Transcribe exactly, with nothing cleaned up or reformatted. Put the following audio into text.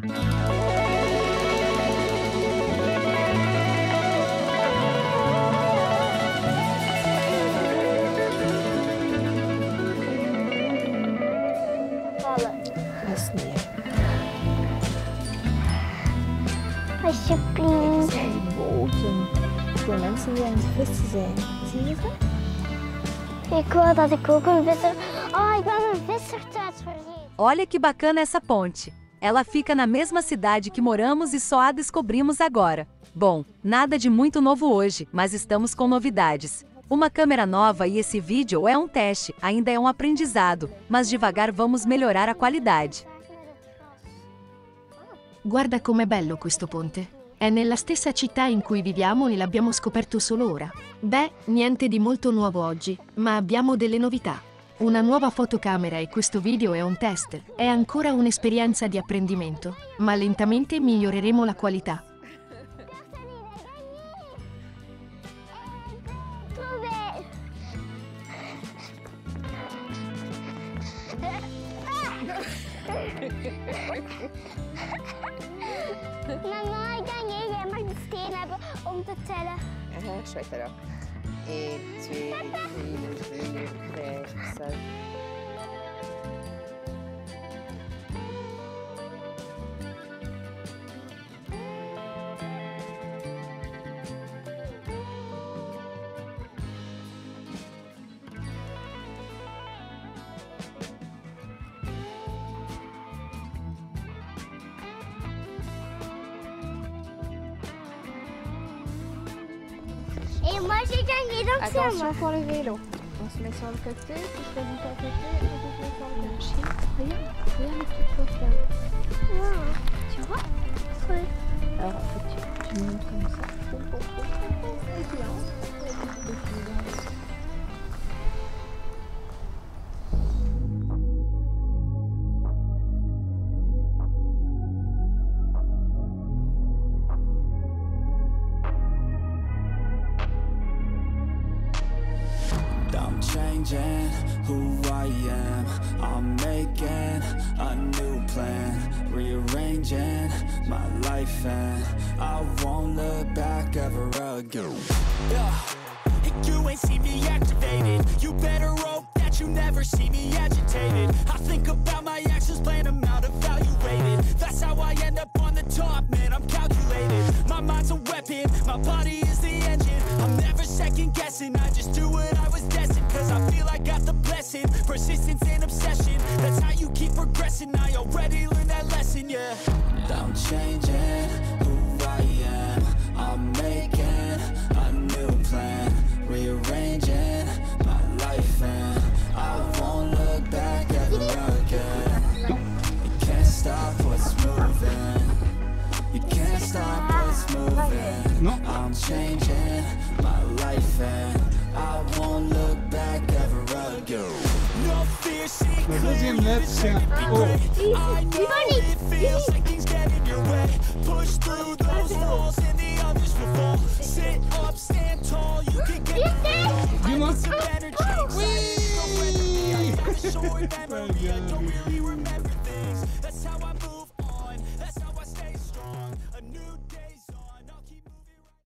Alsjeblieft. Boten. Voor mensen die aan het vissen zijn. Zie je dat? Ik wou dat ik ook een visser... Oh, ik ben mijn vissertuig vergeten. Olha que bacana essa ponte. Ela fica na mesma cidade que moramos e só a descobrimos agora. Bom, nada de muito novo hoje, mas estamos com novidades. Uma câmera nova e esse vídeo é um teste, ainda é um aprendizado, mas devagar vamos melhorar a qualidade. Guarda com'è bello questo ponte. È nella stessa città in cui viviamo e l'abbiamo scoperto solo ora. Beh, niente di molto nuovo oggi, ma abbiamo delle novità. Una nuova fotocamera e questo video è un test. È ancora un'esperienza di apprendimento, ma lentamente miglioreremo la qualità. Mama, ik denk jij mag de steen hebben om te tellen. Aha, schrijf dat op. één, twee, drie, vier, vijf, zes. Et moi j'ai gagné donc c'est à moi. Attention pour le vélo. On se met sur le côté, tu choisis ton côté et on se met sur le marché. Regarde, regarde les petites portes là. Wow. Tu vois? Oui. Alors tu, tu montes comme ça. C'est bien. Changing who I am, I'm making a new plan, rearranging my life and I won't look back ever again. Yeah. You ain't see me activated, you better hope that you never see me agitated. I think about my actions, plan them out, evaluated. That's how I end up on the top, man, I'm calculated. My mind's a weapon, my body is the engine. I'm never second guessing, I just do what I was destined. Cause I feel I got the blessing, persistence and obsession. That's how you keep progressing, I already learned that lesson, yeah. I'm changing who I am, I'm making a new plan, rearranging my life and I won't look back ever again. You can't stop what's moving, you can't stop what's moving. I'm changing my life and I won't look back ever again. No fear, see clear, you deserve to be great. I know it feels like things get in your way. Push through those walls and the others will fall. Sit up, stand tall, you can get the I need some energy. Go ready, I got a short memory, I don't really remember.